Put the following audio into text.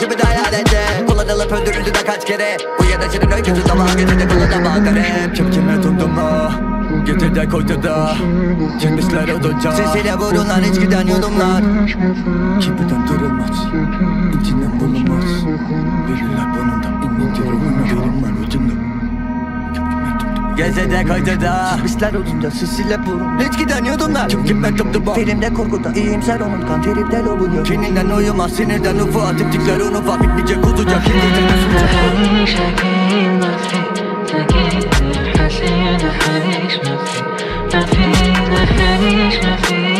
gibi de hayalette. Kullanılıp öldürüldü de kaç kere. Bu yanaşının öyküsü sabah getirdi kullanamaz garip. Kim kime tuttuğuma getir de koydu da çekmişler odunca. Sesiyle vururlar hiç giden yudumlar. Kibirden kırılmaz, içinden bulunmaz. Verirler bunun da ince ruhuna yorumlar ucunda. Geze de koydu da çekmişler odunca, sesiyle vurun hiç giden yudumlar. Kim kime tuttu bu filmde kurguda iyimser onun kan teripte lobuyor. Kininden uyumaz sinirden ufağa tiptikler unufa bitmeyecek kuzuca. Kimdirden حسين حريش ما فيش